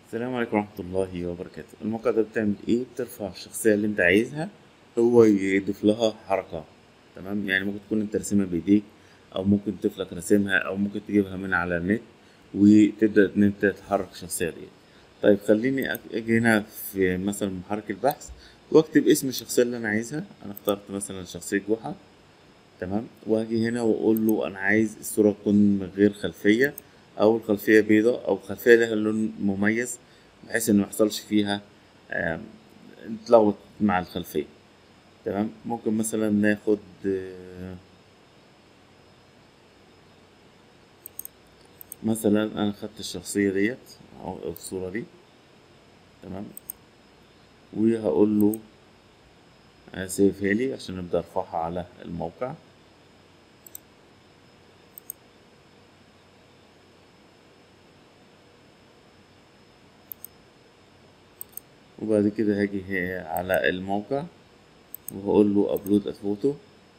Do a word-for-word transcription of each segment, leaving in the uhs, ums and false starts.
السلام عليكم ورحمة الله وبركاته. الموقع ده بتعمل ايه؟ بترفع الشخصية اللي انت عايزها، هو يضيف لها حركة. تمام، يعني ممكن تكون انت راسمها بايديك، او ممكن طفلك راسمها، او ممكن تجيبها من على النت وتبدأ ان انت تحرك الشخصية دي. طيب خليني أك- اجي هنا في مثلا محرك البحث، واكتب اسم الشخصية اللي انا عايزها. انا اخترت مثلا شخصية جحا. تمام، واجي هنا واقول له انا عايز الصورة تكون من غير خلفية، او الخلفية بيضاء، او خلفية لها لون مميز، بحيث ان ما يحصلش فيها آم، تلخبط مع الخلفية. تمام، ممكن مثلا ناخد آه، مثلا انا خدت الشخصية ديت او الصورة دي. تمام، وهقول له سيفها لي عشان نبدأ ارفعها على الموقع. وبعد كده هاجي هي- على الموقع، وهقول له ابلود الفوتو.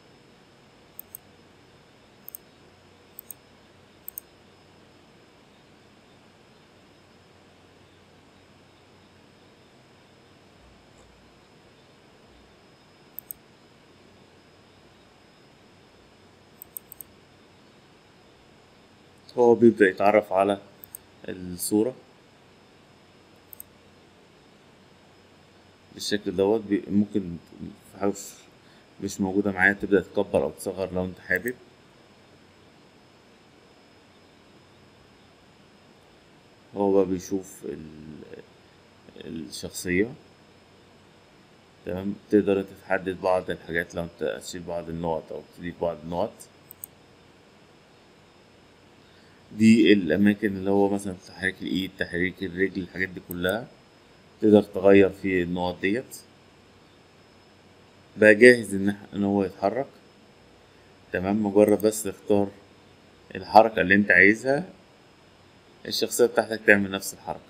هو بيبدأ يتعرف على الصورة بالشكل دوت. بي- ممكن في حاجة مش موجودة معايا تبدأ تكبر أو تصغر لو أنت حابب. هو بقى بيشوف ال- الشخصية. تمام، تقدر انت تحدد بعض الحاجات لو انت تشيل بعض النقط أو تضيف بعض النقط. دي الأماكن اللي هو مثلا تحريك الإيد، تحريك الرجل، الحاجات دي كلها تقدر تغير في النقط ديت. بقى جاهز إن إن هو يتحرك. تمام، مجرد بس تختار الحركة اللي انت عايزها، الشخصية بتاعتك تعمل نفس الحركة.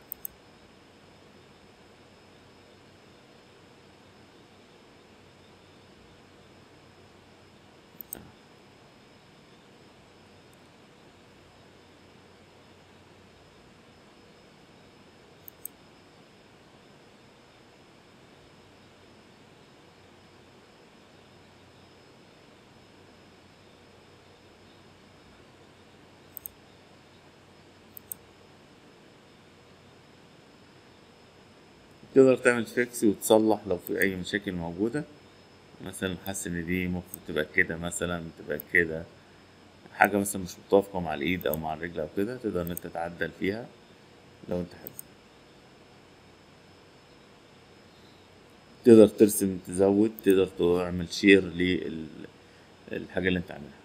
تقدر تعمل فيكس وتصلح لو في أي مشاكل موجودة. مثلا حاسس إن دي المفروض تبقى كده، مثلا تبقى كده. حاجة مثلا مش متوافقة مع الإيد أو مع الرجل أو كده، تقدر إن أنت تعدل فيها لو أنت حابب. تقدر ترسم، تزود، تقدر تعمل شير للحاجة اللي أنت عاملها.